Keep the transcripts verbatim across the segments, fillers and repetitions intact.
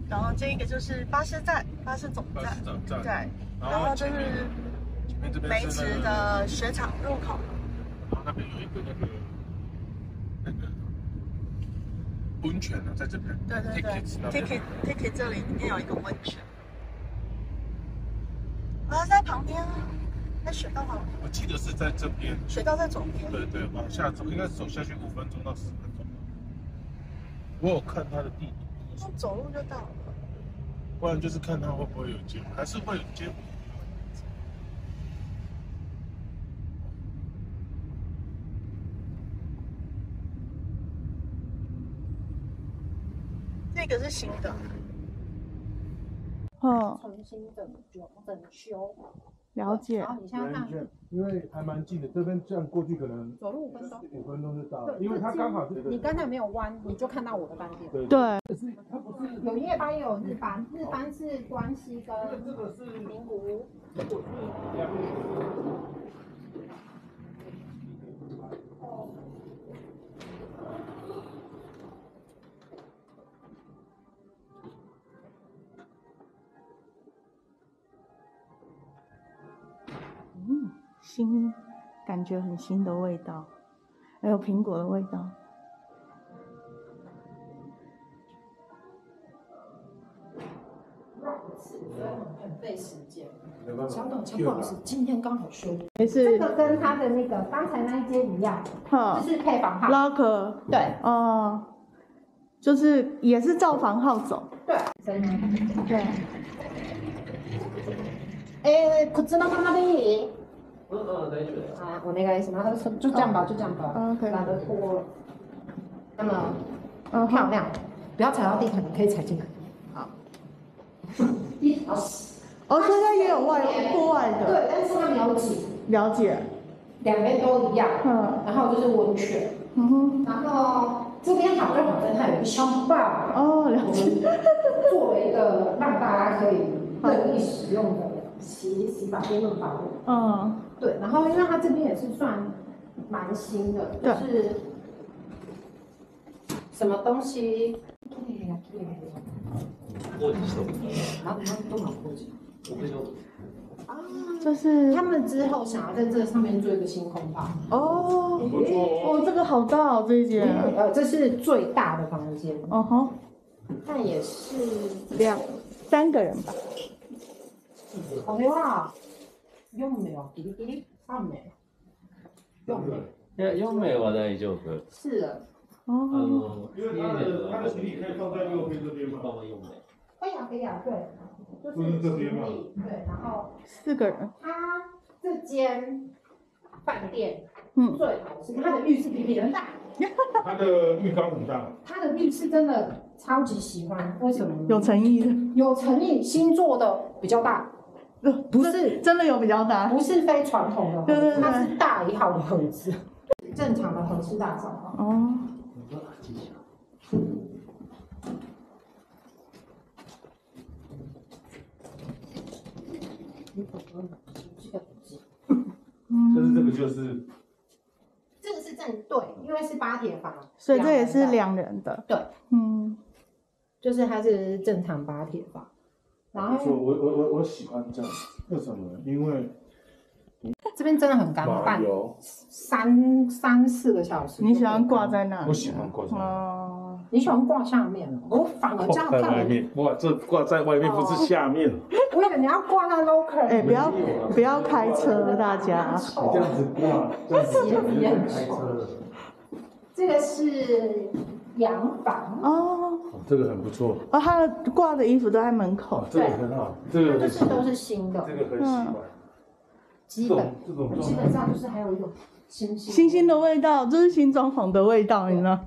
然后这个就是巴士站，巴士总站，对，然后这是梅池的雪场入口， 然后那边有一个那个那个温泉呢，在这边。 对对对 ，ticket ticket 这里里面有一个温泉，啊，在旁边啊，在雪道旁边。 我记得是在这边。 雪道在左边。 对对，往下走，应该走下去五分钟到十分钟。我有看他的地图。 那走路就到了。 不然就是看他会不会有接，还是会有接。 这个是新的。 哦， 重新整修整修。 了解。 然后你现在看， 因为还蛮近的，这边这样过去可能走路五分钟， 五分钟就到了。因为它刚好这个， 你刚才没有弯，你就看到我的饭店。 对。 有夜班也有日班，日班是关西跟名古屋。 嗯，新，感觉很新的味道，还有苹果的味道。 很费时间。小董，不好意思，今天刚好休。 没事。 这个跟他的那个刚才那一间一样，这是配房号。 locker。 对。 哦，就是也是照房号走。 对。真的。 对。 えー、こちらのナビ。うんうん、大丈夫です。啊，我那个什么，就这样吧，就这样吧。 OK。 懒得拖。那么，嗯，漂亮，不要踩到地毯，你可以踩进来。好。一条。 哦，现在也有外户外的。 对，但是它没有挤。 了解。 两边都一样。嗯。然后就是温泉。嗯哼。然后这边好就好在它有一个香吧。哦，了解。做了一个让大家可以任意使用的。洗洗发店润发露，嗯，对，然后因为它这边也是算蛮新的，就是什么东西，然后他们都蛮过去，啊，就是他们之后想要在这上面做一个星空吧。哦， 哦，这个好大哦，这一间， 呃，这是最大的房间， 哦吼， 那也是两三个人吧。 これはよん名はギリギリさん名。よん名。 いや、よん名は大丈夫。 是的。 哦。あの、 因为它的它的行李可以放在右边这边吗？ 帮我用的。 可以啊，可以啊，对， 就是这边嘛。 对，然后四个人。 它这间饭店，嗯，最好是它的浴室比别人大。 它的浴缸很大。 它的浴室真的超级喜欢，为什么？ 有诚意的。 有诚意，新做的比较大。不是真的有比较大， 不是非传统的盒子， 对对对， 它是大一号的盒子，正常的合适大小。哦。 但是这个就是， 这个是正对，因为是八铁房， 所以这也是两人的。 对，嗯，就是它是正常八铁房。然后我我我我喜欢这样，为什么？因为这边真的很干拌，三三四个小时。 你喜欢挂在那？ 我喜欢挂在那。 哦，你喜欢挂下面哦？我反而这样看。 挂在外面，哇，这挂在外面不是下面。 我以为你要挂在 locker。 哎，不要不要开车，大家。 你这样子挂，这样子也很开车。这个是洋房哦。 这个很不错。 哦，他的挂的衣服都在门口。 这个很好，这个就是都是新的。 这个很喜欢。 基本基本上就是还有一种新新新新的味道，这是新装潢的味道，你知道？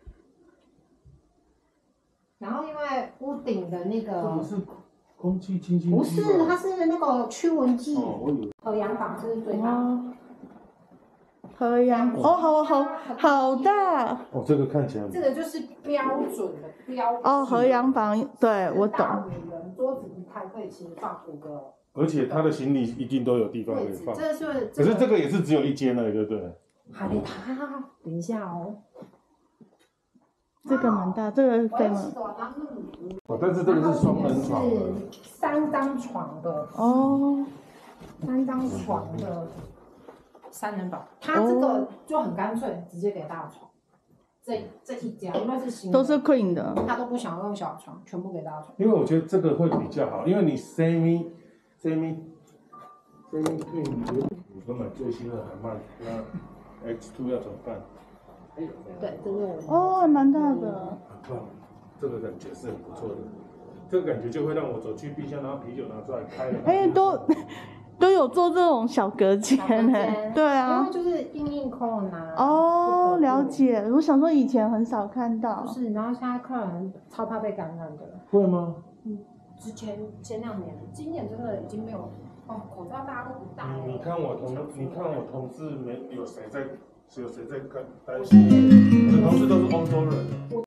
然后因为屋顶的那个是空气清新剂， 不是，它是那个驱蚊剂。 哦，我以为和洋房这是最大。 和洋哦，好好好大。 哦，这个看起来。 这个就是标准的标。 哦，和洋房，对我懂。 桌子还可以其实放五个。 而且他的行李一定都有地方可以放。 这是， 可是这个也是只有一间而已，对不对？ 还得他，等一下哦。 这个蛮大，这个对吗？ 哦，但是这个是双人床， 是三张床的哦， 三张床的三人房，它这个就很干脆，直接给大床。这这一家因为是新的， 都是 queen 的， 他都不想要用小床，全部给大床。 因为我觉得这个会比较好，因为你 semi semi semi queen 你根本最新的很慢，那 X 二 要怎么办？ 对，这是我。 哦，蛮大的。 很棒，这个感觉是很不错的。这个感觉就会让我走去冰箱，然后啤酒拿出来开了。 哎，都都有做这种小隔间呢。对啊。 因为就是硬硬空拿。 哦，了解。我想说以前很少看到。 不是，然后现在客人超怕被感染的。 会吗？ 嗯，之前前两年，今年真的已经没有。哦，口罩大家都不戴。 你你看我同，你看我同事没有谁在，有谁在担心？我的同事都是欧洲人。